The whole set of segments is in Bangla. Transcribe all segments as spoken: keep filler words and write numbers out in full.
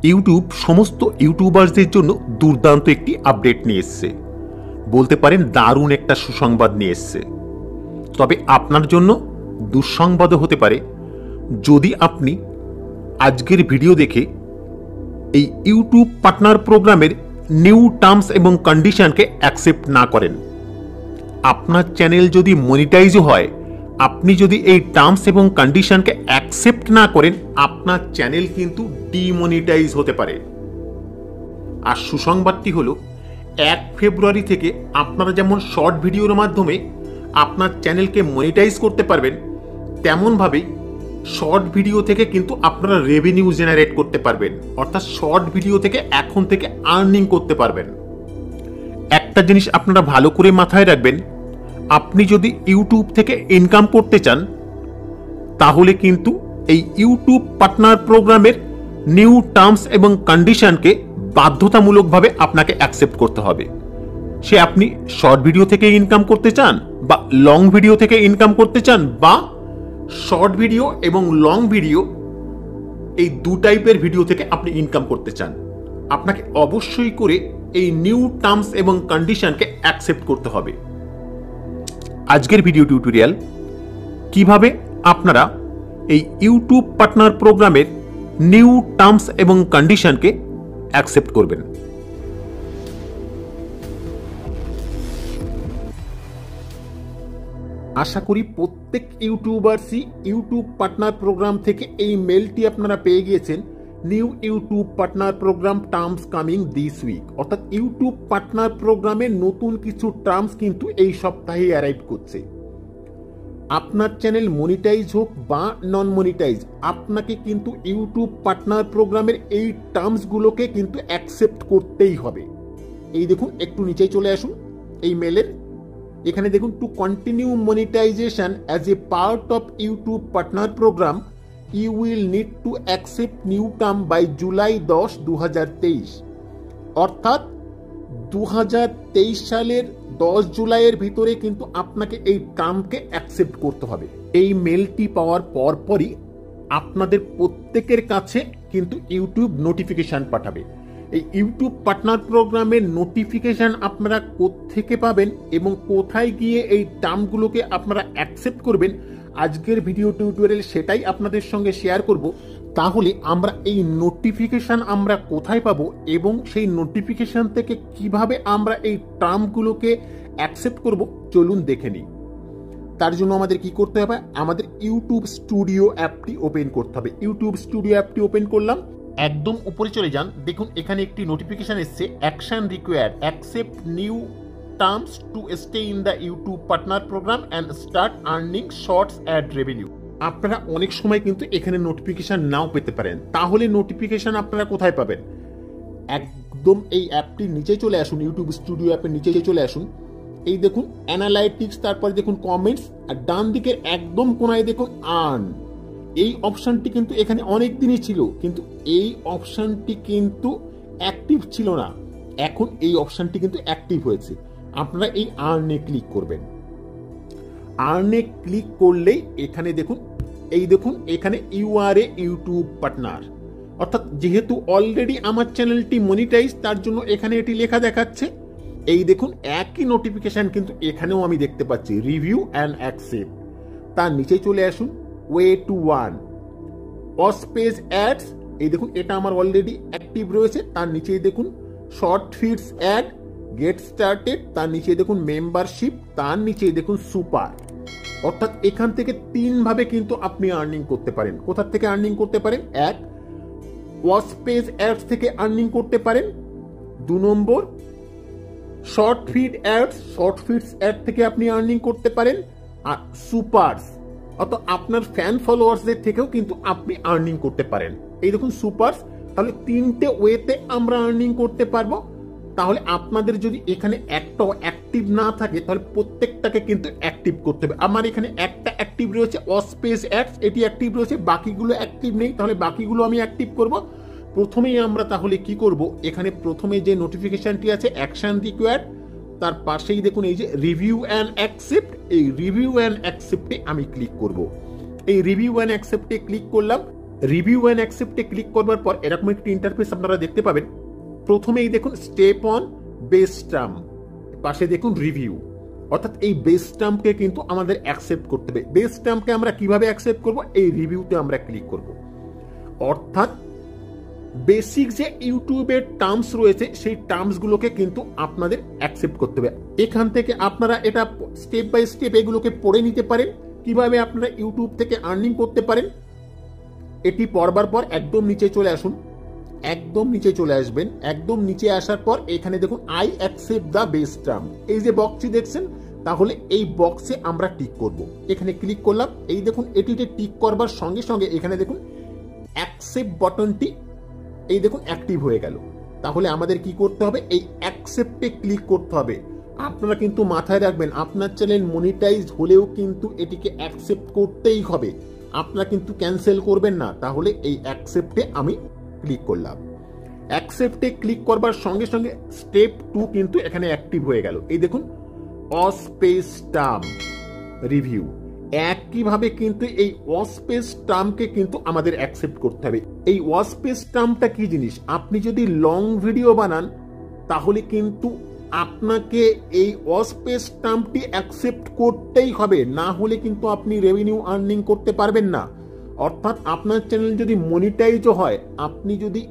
ইউটিউব সমস্ত ইউটিউবারদের জন্য দুর্দান্ত একটি আপডেট নিয়ে এসছে, বলতে পারেন দারুণ একটা সুসংবাদ নিয়ে এসছে। তবে আপনার জন্য দুঃসংবাদও হতে পারে যদি আপনি আজকের ভিডিও দেখে এই ইউটিউব পার্টনার প্রোগ্রামের নিউ টার্মস এবং কন্ডিশনকে অ্যাকসেপ্ট না করেন। আপনার চ্যানেল যদি মনিটাইজও হয়, আপনি যদি এই টার্মস এবং কন্ডিশনকে অ্যাকসেপ্ট না করেন, আপনার চ্যানেল কিন্তু ডিমনিটাইজ হতে পারে। আর সুসংবাদটি হলো এক ফেব্রুয়ারি থেকে আপনারা যেমন শর্ট ভিডিওর মাধ্যমে আপনার চ্যানেলকে মনিটাইজ করতে পারবেন, তেমনভাবেই শর্ট ভিডিও থেকে কিন্তু আপনারা রেভিনিউ জেনারেট করতে পারবেন। অর্থাৎ শর্ট ভিডিও থেকে এখন থেকে আর্নিং করতে পারবেন। একটা জিনিস আপনারা ভালো করে মাথায় রাখবেন, আপনি যদি ইউটিউব থেকে ইনকাম করতে চান, তাহলে কিন্তু এই ইউটিউব পার্টনার প্রোগ্রামের নিউ টার্মস এবং কন্ডিশনকে বাধ্যতামূলকভাবে আপনাকে অ্যাকসেপ্ট করতে হবে। সে আপনি শর্ট ভিডিও থেকে ইনকাম করতে চান, বা লং ভিডিও থেকে ইনকাম করতে চান, বা শর্ট ভিডিও এবং লং ভিডিও এই দু টাইপের ভিডিও থেকে আপনি ইনকাম করতে চান, আপনাকে অবশ্যই করে এই নিউ টার্মস এবং কন্ডিশনকে অ্যাকসেপ্ট করতে হবে। আজকের ভিডিও টিউটোরিয়াল কিভাবে আপনারা এই ইউটিউব পার্টনার প্রোগ্রামের নিউ টার্মস এবং কন্ডিশনকে অ্যাকসেপ্ট করবেন। আশা করি প্রত্যেক ইউটিউবারসই ইউটিউব পার্টনার প্রোগ্রাম থেকে এই মেলটি আপনারা পেয়ে গিয়েছেন, new YouTube partner program terms coming this week. অর্থাৎ ইউটিউব পার্টনার প্রোগ্রামে নতুন কিছু টার্মস কিন্তু এই সপ্তাহে অ্যারাইভ করছে। আপনার চ্যানেল মনিটাইজ হোক বা নন মনিটাইজ, আপনাকে কিন্তু ইউটিউব পার্টনার প্রোগ্রামের এই টার্মসগুলোকে কিন্তু অ্যাকসেপ্ট করতেই হবে। এই দেখুন, একটু নিচেই চলে আসুন এই মেলের, এখানে দেখুন, to continue monetization as a part of YouTube partner program you will need to accept new term by July দশ দু হাজার তেইশ। অর্থাৎ দু হাজার তেইশ সালের দশ জুলাইয়ের ভিতরে কিন্তু আপনাকে এই টার্মকে অ্যাকসেপ্ট করতে হবে। এই মেলটি পাওয়ার পরপরই আপনাদের প্রত্যেকের কাছে কিন্তু ইউটিউব নোটিফিকেশন পাঠাবে। এই ইউটিউব পার্টনার প্রোগ্রামের নোটিফিকেশন আপনারা কোত্থেকে পাবেন এবং কোথায় গিয়ে এই টার্মগুলোকে আপনারা অ্যাকসেপ্ট করবেন, আজকের ভিডিও টিউটোরিয়াল সেটাই আপনাদের সঙ্গে শেয়ার করব। তাহলে আমরা এই নোটিফিকেশন আমরা কোথায় পাবো এবং সেই নোটিফিকেশন থেকে কিভাবে আমরা এই টার্মগুলোকে অ্যাকসেপ্ট করব, চলুন দেখে নিই। তার জন্য আমাদের কি করতে হবে, আমাদের ইউটিউব স্টুডিও অ্যাপটি ওপেন করতে হবে। ইউটিউব স্টুডিও অ্যাপটি ওপেন করলাম, একদম উপরে চলে যান, দেখুন এখানে একটি নোটিফিকেশন এসছে, action required, accept new terms to stay in the YouTube partner program and start earning shorts ad revenue. আপনারা অনেক সময় কিন্তু এখানে নোটিফিকেশন নাও পেতে পারেন, তাহলে নোটিফিকেশন আপনারা কোথায় পাবেন? একদম এই অ্যাপটির নিচে চলে আসুন, ইউটিউব স্টুডিও অ্যাপের নিচে চলে আসুন, এই দেখুন অ্যানালাইটিক্স, তারপরে দেখুন কমেন্টস, আর ডান দিকের একদম কোনায় দেখুন আর্ন। এই অপশনটি কিন্তু এখানে অনেক দিনই ছিল, কিন্তু এই অপশনটি কিন্তু অ্যাক্টিভ ছিল না, এখন এই অপশনটি কিন্তু অ্যাক্টিভ হয়েছে। আপনারা এই আর্নে ক্লিক করবেন। আর্নে ক্লিক করলেই এখানে দেখুন, এই দেখুন এখানে you are a YouTube partner, অর্থাৎ যেহেতু অলরেডি আমার চ্যানেলটি মনিটাইজ, তার জন্য এখানে এটি লেখা দেখাচ্ছে। এই দেখুন একই নোটিফিকেশন কিন্তু এখানেও আমি দেখতে পাচ্ছি, রিভিউ অ্যান্ড অ্যাকসেপ্ট। তার নিচে চলে আসুন, way to one watch page ads, এই দেখুন এটা আমার অলরেডি অ্যাক্টিভ রয়েছে। তার নিচেই দেখুন short feeds ad, get started, তার নিচে দেখুন মেম্বারশিপ, তার নিচে দেখুন সুপার। অর্থাৎ এখান থেকে তিন ভাবে কিন্তু আপনি আর্নিং করতে পারেন। কোথা থেকে আর্নিং করতে পারেন? এক, ওয়াসপেজ অ্যাডস থেকে আর্নিং করতে পারেন। দু number, short feed ads, short feeds ad থেকে আপনি আর্নিং করতে পারেন। আর সুপারস, অর্থাৎ আপনার ফ্যান ফলোয়ার্সদের থেকেও কিন্তু আপনি আর্নিং করতে পারেন। এই দেখুন সুপারস, তাহলে তিনটে ওয়েতে আমরা আর্নিং করতে পারবো। তাহলে আপনাদের যদি এখানে একটাও অ্যাক্টিভ না থাকে, তাহলে প্রত্যেকটাকে কিন্তু অ্যাক্টিভ করতে হবে। আমার এখানে একটা অ্যাক্টিভ রয়েছে, ওয়াসপেজ অ্যাডস, এটি অ্যাক্টিভ রয়েছে, বাকিগুলো অ্যাক্টিভ নেই, তাহলে বাকিগুলো আমি অ্যাক্টিভ করব। প্রথমেই আমরা তাহলে কি করব, এখানে প্রথমে যে নোটিফিকেশনটি আছে অ্যাকশন রিকোয়ার্ড, তার পাশেই দেখুন এই যে রিভিউ অ্যান্ড অ্যাকসেপ্ট, এই রিভিউ অ্যান্ড অ্যাকসেপ্টে আমি ক্লিক করব। এই রিভিউ অ্যান্ড অ্যাকসেপ্টে ক্লিক করলাম। রিভিউ অ্যান্ড অ্যাকসেপ্টে ক্লিক করবার পর এরকম একটি ইন্টারফেস আপনারা দেখতে পাবেন। প্রথমেই দেখুন স্টেপ অন বেস টার্ম, পাশে দেখুন রিভিউ, অর্থাৎ এই বেস টার্মকে কিন্তু আমাদের অ্যাকসেপ্ট করতে হবে। বেস টার্মকে আমরা কিভাবে অ্যাকসেপ্ট করব, এই রিভিউতে আমরা ক্লিক করব। অর্থাৎ বেসিক যে ইউটিউবের টার্মস রয়েছে সেই টার্মসগুলোকে কিন্তু আপনাদের অ্যাকসেপ্ট করতে হবে। এখান থেকে আপনারা এটা স্টেপ বাই স্টেপ এগুলোকে পড়ে নিতে পারেন, কিভাবে আপনারা ইউটিউব থেকে আর্নিং করতে পারেন। এটি পড়বার পর একদম নিচে চলে আসুন, একদম নিচে চলে আসবেন। একদম নিচে আসার পর এখানে দেখুন I accept the base term, এই যে বক্সটি দেখছেন, তাহলে এই বক্সে আমরা টিক করব। এখানে ক্লিক করলাম, এই দেখুন এটিতে টিক করবার সঙ্গে সঙ্গে এখানে দেখুন অ্যাকসেপ্ট বাটনটি এই দেখুন অ্যাক্টিভ হয়ে গেল। তাহলে আমাদের কি করতে হবে, এই অ্যাকসেপ্টে ক্লিক করতে হবে। আপনারা কিন্তু মাথায় রাখবেন, আপনার চ্যানেল মনিটাইজ হলেও কিন্তু এটিকে অ্যাকসেপ্ট করতেই হবে, আপনারা কিন্তু ক্যান্সেল করবেন না। তাহলে এই অ্যাকসেপ্টে আমি ক্লিক করলাম। অ্যাকসেপ্টে ক্লিক করবার সঙ্গে সঙ্গে স্টেপ টু কিন্তু এখানে অ্যাক্টিভ হয়ে গেল। এই দেখুন অস্পেস টার্ম রিভিউ, একইভাবে কিন্তু এই ওয়াসপেস টার্মকে কিন্তু আমাদের অ্যাকসেপ্ট করতে হবে। এই ওয়াসপেস টার্মটা কি জিনিস, আপনি যদি লং ভিডিও বানান তাহলে কিন্তু আপনাকে এই ওয়াসপেস টার্মটি অ্যাকসেপ্ট করতেই হবে, না হলে কিন্তু আপনি রেভিনিউ আর্নিং করতে পারবেন না। অর্থাৎ আপনার চ্যানেল যদি মনিটাইজও হয়, আপনি যদি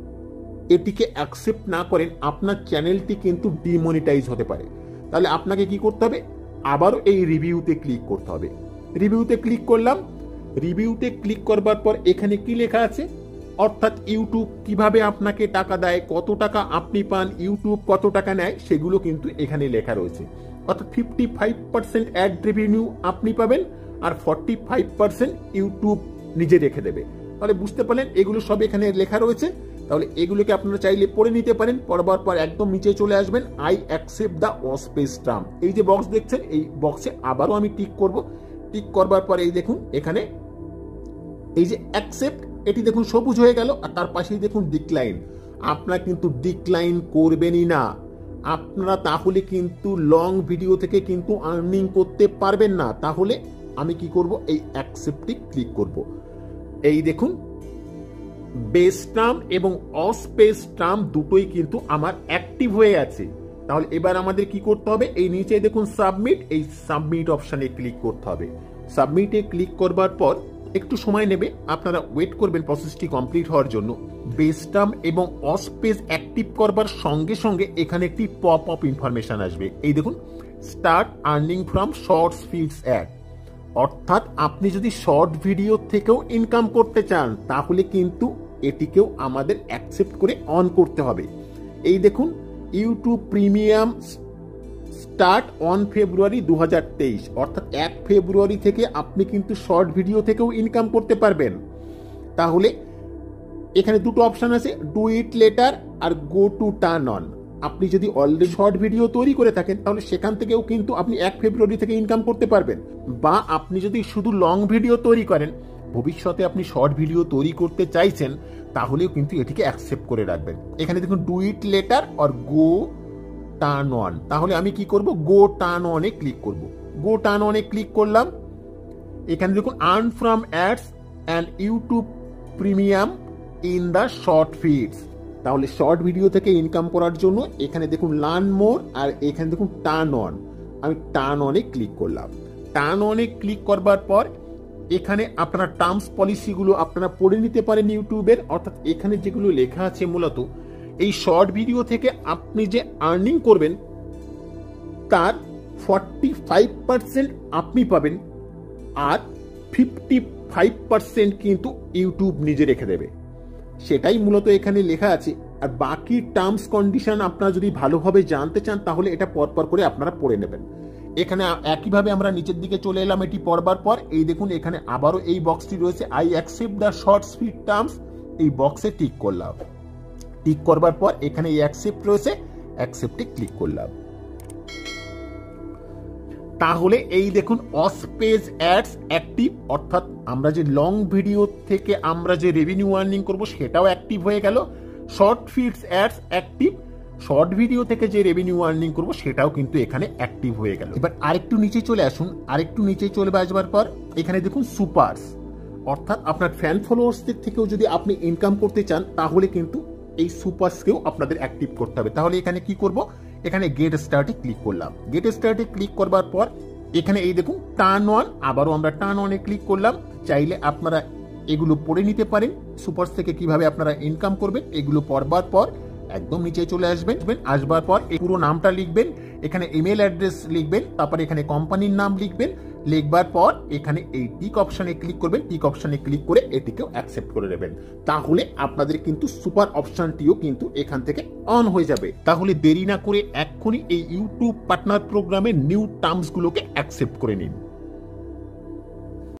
এটিকে অ্যাকসেপ্ট না করেন আপনার চ্যানেলটি কিন্তু ডিমনিটাইজ হতে পারে। তাহলে আপনাকে কি করতে হবে, আবারও এই রিভিউতে ক্লিক করতে হবে। রিভিউতে ক্লিক করলাম, রিভিউতে ক্লিক করবার পর এখানে কি লেখা আছে, অর্থাৎ ইউটিউব কিভাবে আপনাকে টাকা দেয়, কত টাকা আপনি পান, ইউটিউব কত টাকা নেয়, সেগুলো কিন্তু এখানে লেখা রয়েছে। অর্থাৎ fifty five percent ad revenue আপনি পাবেন আর ফর্টি ফাইভ পার্সেন্ট ইউটিউব নিজে রেখে দেবে। তাহলে বুঝতে পারলেন এগুলো সব এখানে লেখা রয়েছে। তাহলে এগুলোকে আপনারা চাইলে পড়ে নিতে পারেন। পড়বার পর একদম নিচে চলে আসবেন, I accept the watch page term, এই যে বক্স দেখছেন, এই বক্সে আবারও আমি টিক করব। টিক করবার পর এই দেখুন এখানে এই যে অ্যাকসেপ্ট, এটি দেখুন সবুজ হয়ে গেল, আর তার পাশেই দেখুন ডিক্লাইন। আপনারা কিন্তু ডিক্লাইন করবেনই না, আপনারা তাহলে কিন্তু লং ভিডিও থেকে কিন্তু আর্নিং করতে পারবেন না। তাহলে আমি কি করব, এই অ্যাকসেপ্টে ক্লিক করব। এই দেখুন বেস টার্ম এবং অস্পেস টার্ম দুটোই কিন্তু আমার অ্যাক্টিভ হয়ে আছে। তাহলে এবার আমাদের কি করতে হবে, এই নিচে দেখুন সাবমিট, এই সাবমিট অপশনে ক্লিক করতে হবে। সাবমিটে ক্লিক করবার পর একটু সময় নেবে, আপনারা ওয়েট করবেন প্রসেসটি কমপ্লিট হওয়ার জন্য। বেস টার্ম এবং অস্পেস অ্যাক্টিভ করবার সঙ্গে সঙ্গে এখানে একটি পপ আপ ইনফরমেশন আসবে। এই দেখুন start earning from shorts feeds ad, অর্থাৎ আপনি যদি শর্ট ভিডিও থেকেও ইনকাম করতে চান তাহলে কিন্তু এটিকেও আমাদের অ্যাকসেপ্ট করে অন করতে হবে। এই দেখুন YouTube premium start on February দু হাজার তেইশ, অর্থাৎ এক ফেব্রুয়ারি থেকে আপনি কিন্তু শর্ট ভিডিও থেকেও ইনকাম করতে পারবেন। তাহলে এখানে দুটো অপশন আছে, ডু ইট লেটার আর গো টু টার্ন অন। আপনি যদি অলরেডি শর্ট ভিডিও তৈরি করে থাকেন তাহলে সেখান থেকেও কিন্তু আপনি এক ফেব্রুয়ারি থেকে ইনকাম করতে পারবেন, বা আপনি যদি শুধু লং ভিডিও তৈরি করেন, ভবিষ্যতে আপনি শর্ট ভিডিও তৈরি করতে চাইছেন, তাহলেও কিন্তু এটিকে অ্যাকসেপ্ট করে রাখবেন। এখানে দেখুন ডু ইট লেটার আর গো টার্ন অন, তাহলে আমি কি করব, গো টার্ন অনে ক্লিক করব। গো টার্ন অনে ক্লিক করলাম, এখানে দেখুন earn from ads and YouTube premium in the short feeds. তাহলে শর্ট ভিডিও থেকে ইনকাম করার জন্য এখানে দেখুন লার্ন মোর আর এখানে দেখুন টার্ন অন, আমি টার্ন অনে ক্লিক করলাম। টার্ন অনে ক্লিক করবার পর এখানে আপনার টার্মস পলিসিগুলো আপনারা পড়ে নিতে পারেন ইউটিউবের। অর্থাৎ এখানে যেগুলো লেখা আছে মূলত এই শর্ট ভিডিও থেকে আপনি যে আর্নিং করবেন তার ফর্টি ফাইভ পার্সেন্ট আপনি পাবেন আর ফিফটি ফাইভ পার্সেন্ট কিন্তু ইউটিউব নিজে রেখে দেবে, সেটাই মূলত এখানে লেখা আছে। আর বাকি টার্মস কন্ডিশন আপনারা যদি ভালোভাবে জানতে চান তাহলে এটা পরপর করে আপনারা পড়ে নেবেন। এখানে একইভাবে আমরা নিচের দিকে চলে এলাম, এটি পড়বার পর এই দেখুন এখানে আবারও এই বক্সটি রয়েছে, I accept the shorts feed terms, এই বক্সে টিক করলাম। টিক করবার পর এখানে এই অ্যাকসেপ্ট রয়েছে, অ্যাকসেপ্টে ক্লিক করলাম। তাহলে এই দেখুন অস্পেস অ্যাডস অ্যাক্টিভ, অর্থাৎ আমরা যে লং ভিডিও থেকে আমরা যে রেভিনিউ আর্নিং করব সেটাও অ্যাক্টিভ হয়ে গেল। Short feeds ads active, short video থেকে যে রেভিনিউ আর্নিং করব সেটাও কিন্তু এখানে অ্যাক্টিভ হয়ে গেল। এবার আরেকটু নিচে চলে আসুন, আরেকটু নিচে চলে আসবার পর এখানে দেখুন সুপারস, অর্থাৎ আপনার ফ্যান ফলোয়ার্সদের থেকেও যদি আপনি ইনকাম করতে চান তাহলে কিন্তু এই সুপারসকেও আপনাদের অ্যাক্টিভ করতে হবে। তাহলে এখানে কি করব, এখানে গেট স্টার্টে ক্লিক করলাম। গেট স্টার্টে ক্লিক করবার পর এখানে এই দেখুন টার্ন অন, আবারও আমরা টার্ন অনে ক্লিক করলাম। চাইলে আপনারা এগুলো পড়ে নিতে পারেন, সুপারস থেকে কিভাবে আপনারা ইনকাম করবেন। এগুলো পড়বার পর একদম নিচে চলে আসবেন, আসবার পর এই পুরো নামটা লিখবেন, এখানে ইমেল অ্যাড্রেস লিখবেন, তারপরে এখানে কোম্পানির নাম লিখবেন। লিখবার পর এখানে এই টিক অপশনে ক্লিক করবেন, টিক অপশনে ক্লিক করে এটিকেও অ্যাকসেপ্ট করে নেবেন। তাহলে আপনাদের কিন্তু সুপার অপশনটিও কিন্তু এখান থেকে অন হয়ে যাবে। তাহলে দেরি না করে এক্ষুনি এই ইউটিউব পার্টনার প্রোগ্রামের নিউ টার্মস গুলোকে অ্যাকসেপ্ট করে নিন।